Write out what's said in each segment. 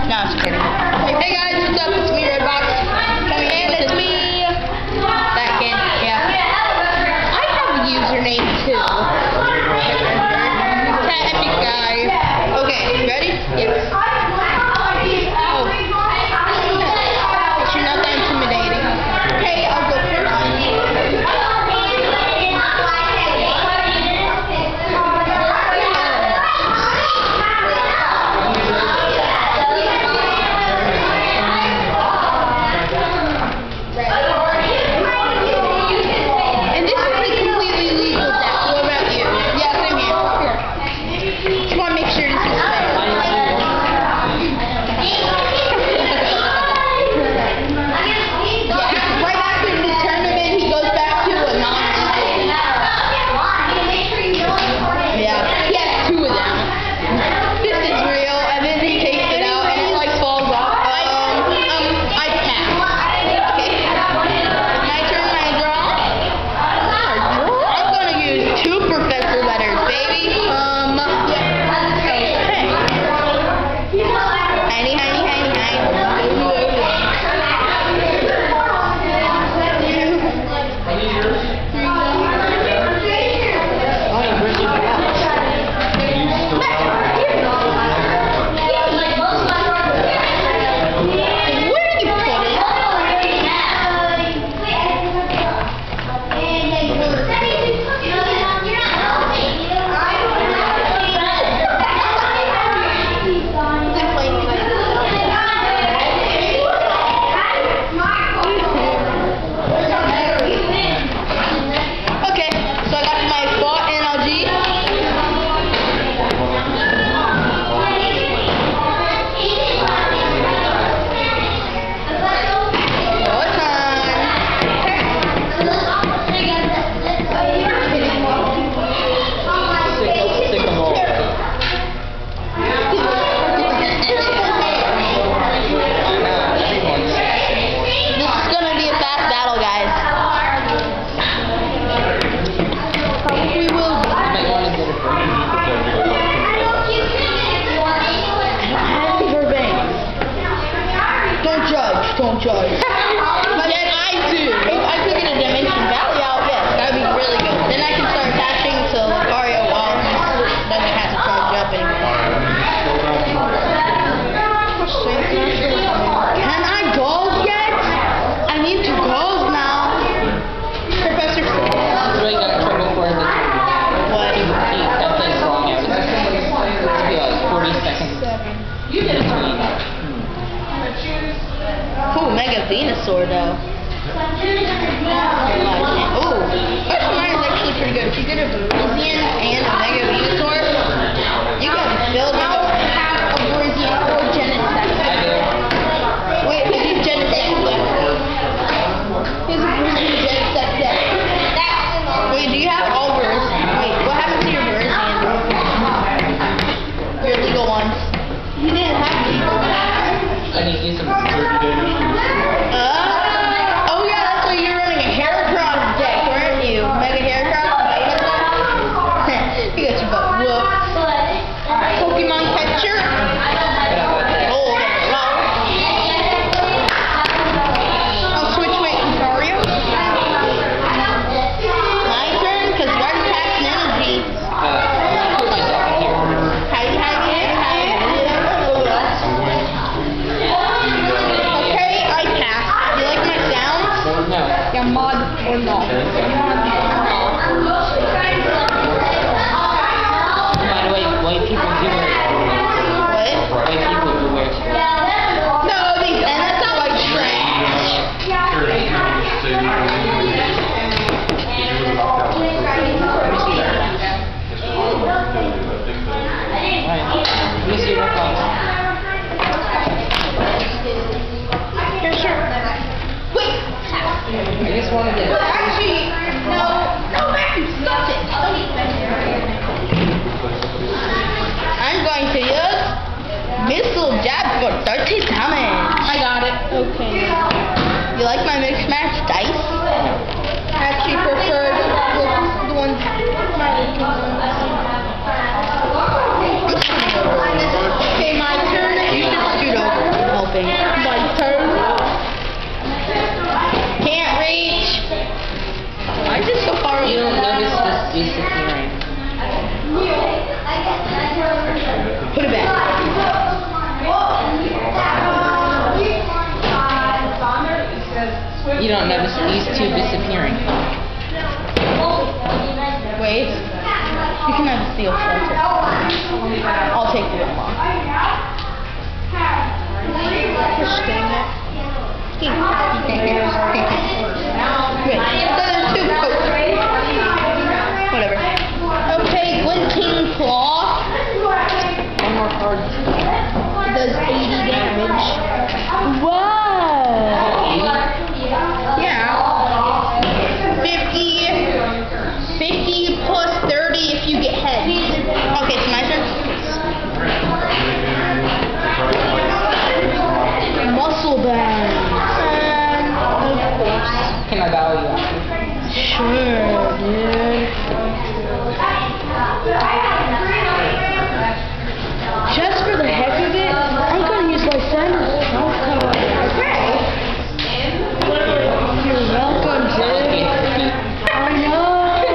No, I'm just kidding. Hey guys, what's up? It's me, Redbox. Coming in with this me. Second, yeah. I have a username too. Epic guy. Okay, you ready? Yes. Oh. You're not that intimidating. Okay, I'll go first. Don't judge. But then I do. If I could get a Dimension Valley out, yes, that would be really good. Then I can start attaching to Lucario while he doesn't have to charge up anymore. Can I golf yet? I need to golf now. Professor. That's why you got trouble for the What? He got this wrong out. It's like 40 seconds. You did it to me. Ooh, Mega Venusaur though. Ooh, first mine is actually pretty good. If you get a Venusian and a Mega Venusaur, you can build out a Venusian or Genesect. Wait, who's Genesect? Here's a Venusian Genesect deck. Wait, do you have all Venusian? Wait, what happened to your Venusian? Your legal ones. You didn't have legal ones. I need to use some 30 damage. Oh yeah, that's why you're running a Heracross deck, weren't you? Mega Heracross? You got your butt whooped. Pokemon catcher. Oh, I'll switch with Lucario. My turn, because you already passed an energy. Yeah, mod or not. By the way, white people do wear it. What? White people do wear it. No, that's not white trash. Let me see your Redbox. Here, sure. Wait. I just wanted to... Actually, no, Matthew, stop it. I'm going to use Missile Jab for 30 damage. I got it. Okay. You like my mixed match dice? I actually prefer the ones Okay, my turn. You should scoot over. don't notice these two disappearing. Wait. You can have a steel shelter. I'll take the one off. Just dang it. Wait, so there's two posts. Whatever. Okay, glinting claw. One more card. It does 80 damage. Whoa! Yeah. 50 plus 30 if you get heads. Okay, it's my turn. Muscle band. Of course. Can I value after? Sure, dude. Just for the heck of it, I'm gonna use my standard trump card. Okay. You're welcome, dude. I know,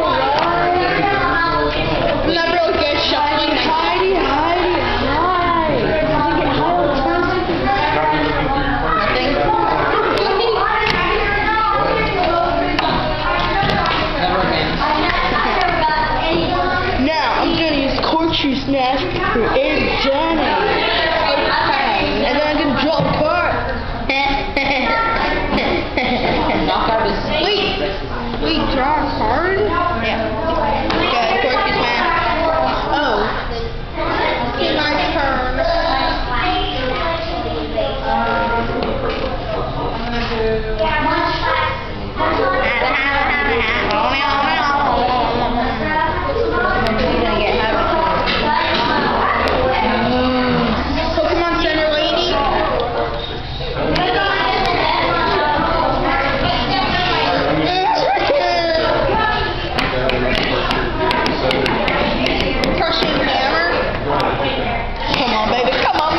right? I'm not really good at shuffling. Hide. Did you get high on Nothing. Never again. Now, I'm gonna use Corkscrew Smash for advantage. And then I'm gonna draw a card. Knockout is. Wait, draw a card? Yeah. Okay, Corkscrew Smash. Oh. It's my turn. Pokemon Center Lady. Crushing hammer. Come on, baby.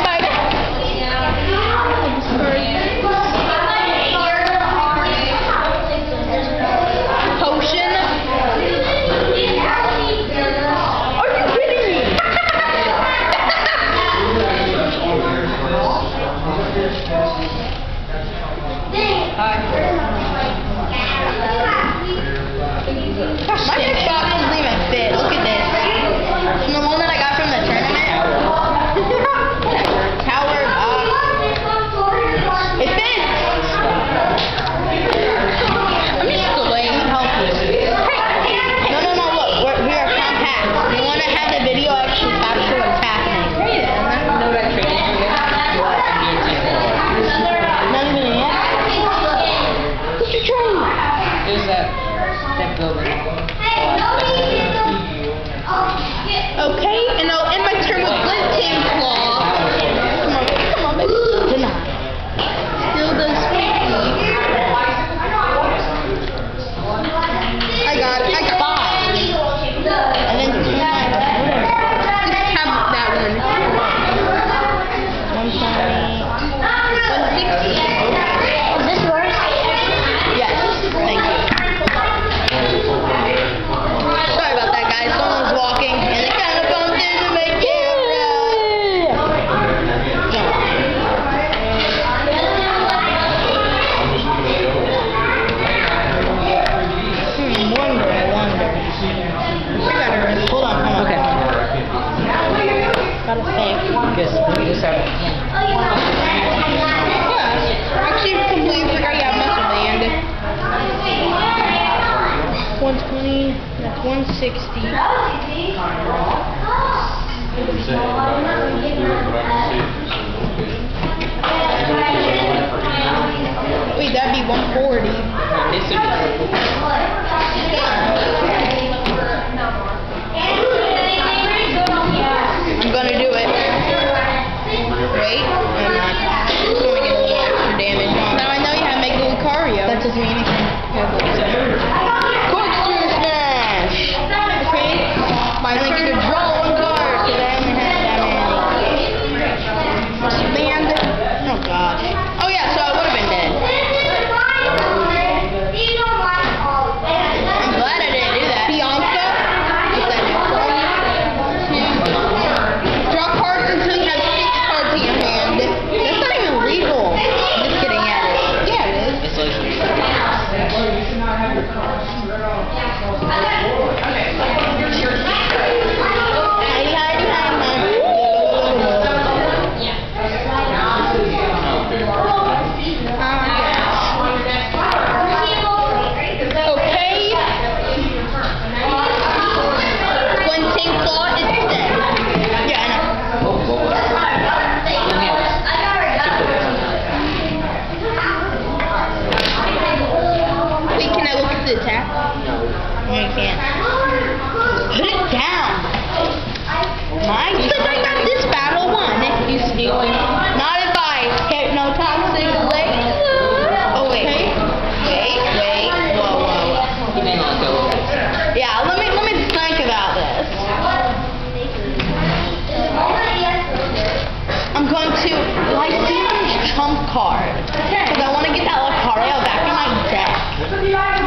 Potion. Are you kidding me? Gosh, my Xbox doesn't even fit. Look at this. From the one that I got from the tournament. Tower box. It fits. I'm just delaying to help you. No, look. We are compact. We want to have the video actually capture what's happening. You know what I traded for you? Not even yet. What's your trade? It was that building. Okay, and I'll end my turn with Glinting Claw. Come on, baby. Deny. Still does 50. I got 5. And then just have that one. 160. Is this yours? Yes, thank you. Sorry about that, guys. Someone's walking, and they kind of bumped into my camera. Wonder. Hold on. Okay. Gotta think. Because we just have. Yeah, actually completely forgot you have muscle band. 120, that's 160. Wait, that'd be 140. This would be I'm gonna do it. Wait, I'm not. I just want to get a little extra damage on. Now I know you have to make a Lucario. That doesn't mean anything. Corkscrew Smash! Okay. I only get to draw one card because I only have that many. Band. Oh gosh. Oh yeah, so I would have been dead. I'm glad I didn't do that. Bianca. What's that do? Draw cards until you have 6 cards in your hand. That's not even legal. I'm just kidding, yeah it is. Yeah, it is. It's like do Lycium's trump card. Because I want to get that Lucario back in my deck.